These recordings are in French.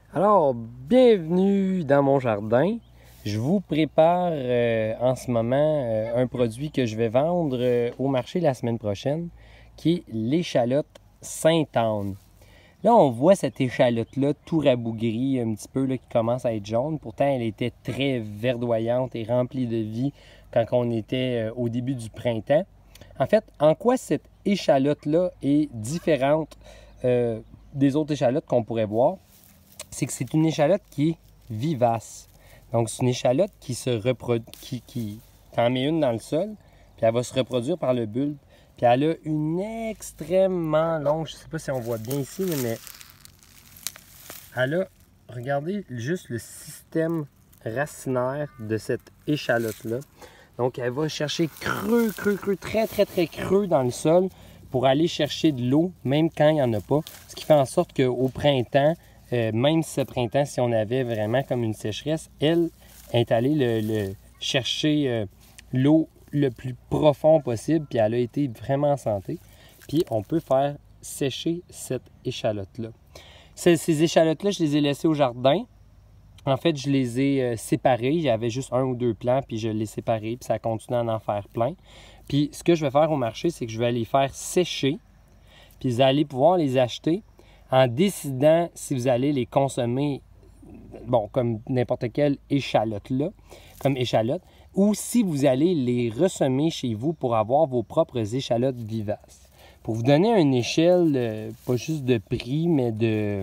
Alors, bienvenue dans mon jardin. Je vous prépare en ce moment un produit que je vais vendre au marché la semaine prochaine, qui est l'échalote Sainte-Anne. Là, on voit cette échalote-là tout rabougrie un petit peu, là, qui commence à être jaune. Pourtant, elle était très verdoyante et remplie de vie quand on était au début du printemps. En fait, en quoi cette échalote-là est différente des autres échalotes qu'on pourrait voir? C'est que c'est une échalote qui est vivace. Donc, c'est une échalote qui se reproduit, t'en mets une dans le sol, puis elle va se reproduire par le bulbe. Puis elle a une extrêmement longue, je ne sais pas si on voit bien ici, mais elle a, regardez juste le système racinaire de cette échalote-là. Donc, elle va chercher creux, très creux dans le sol pour aller chercher de l'eau, même quand il n'y en a pas. Ce qui fait en sorte qu'au printemps, même ce printemps, si on avait vraiment comme une sécheresse, elle est allée chercher l'eau le plus profond possible, puis elle a été vraiment en santé. Puis on peut faire sécher cette échalote-là. Ces échalotes-là, je les ai laissées au jardin. En fait, je les ai séparées. J'avais juste un ou deux plants, puis je les ai séparés, puis ça continue à en faire plein. Puis ce que je vais faire au marché, c'est que je vais les faire sécher, puis vous allez pouvoir les acheter en décidant si vous allez les consommer, bon, comme n'importe quelle échalote là, comme échalote, ou si vous allez les ressemer chez vous pour avoir vos propres échalotes vivaces. Pour vous donner une échelle, pas juste de prix, mais de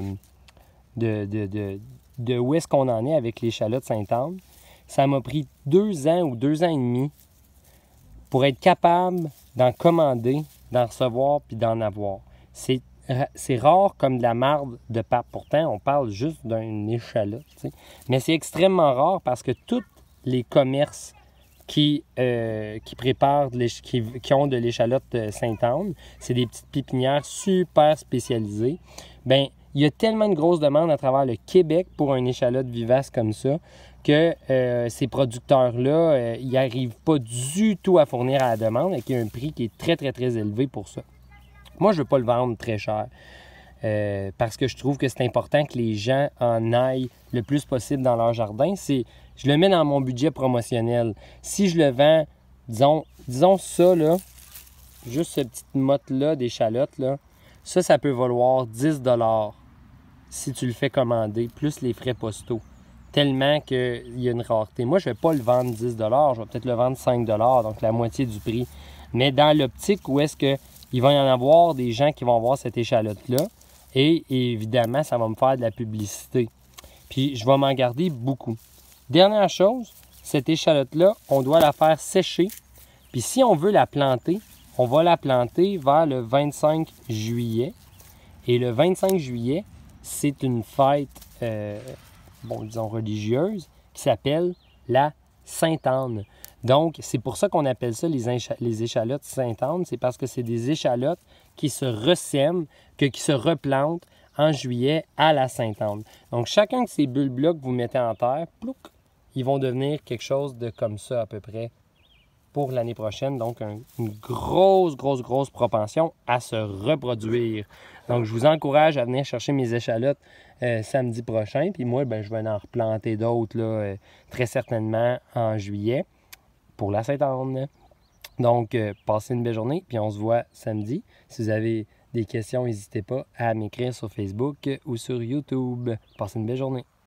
où est-ce qu'on en est avec l'échalote Sainte-Anne, ça m'a pris 2 ans ou 2 ans et demi pour être capable d'en commander, d'en recevoir puis d'en avoir. C'est rare comme de la marde de pape. Pourtant, on parle juste d'une échalote. T'sais. Mais c'est extrêmement rare parce que tous les commerces qui préparent, qui ont de l'échalote Sainte-Anne, c'est des petites pépinières super spécialisées. Bien, il y a tellement de grosses demandes à travers le Québec pour une échalote vivace comme ça que ces producteurs-là, ils n'arrivent pas du tout à fournir à la demande avec un prix qui est très élevé pour ça. Moi, je ne veux pas le vendre très cher parce que je trouve que c'est important que les gens en aillent le plus possible dans leur jardin. Je le mets dans mon budget promotionnel. Si je le vends, disons ça, là, juste ce petit motte-là d'échalote, là, ça peut valoir 10 $ si tu le fais commander, plus les frais postaux. Tellement qu'il y a une rareté. Moi, je ne vais pas le vendre 10 $, je vais peut-être le vendre 5 $, donc la moitié du prix. Mais dans l'optique où est-ce qu'il va y en avoir des gens qui vont avoir cette échalote-là, et évidemment, ça va me faire de la publicité. Puis, je vais m'en garder beaucoup. Dernière chose, cette échalote-là, on doit la faire sécher. Puis, si on veut la planter, on va la planter vers le 25 juillet. Et le 25 juillet, c'est une fête, disons religieuse, qui s'appelle la Sainte-Anne. Donc, c'est pour ça qu'on appelle ça les échalotes Sainte-Anne. C'est parce que c'est des échalotes qui se ressèment, qui se replantent en juillet à la Sainte-Anne. Donc, chacun de ces bulbes-là que vous mettez en terre, plouc, ils vont devenir quelque chose de comme ça à peu près pour l'année prochaine. Donc, une grosse propension à se reproduire. Donc, je vous encourage à venir chercher mes échalotes samedi prochain. Puis moi, je vais en replanter d'autres là, très certainement en juillet pour la Sainte-Anne. Donc, passez une belle journée, puis on se voit samedi. Si vous avez des questions, n'hésitez pas à m'écrire sur Facebook ou sur YouTube. Passez une belle journée.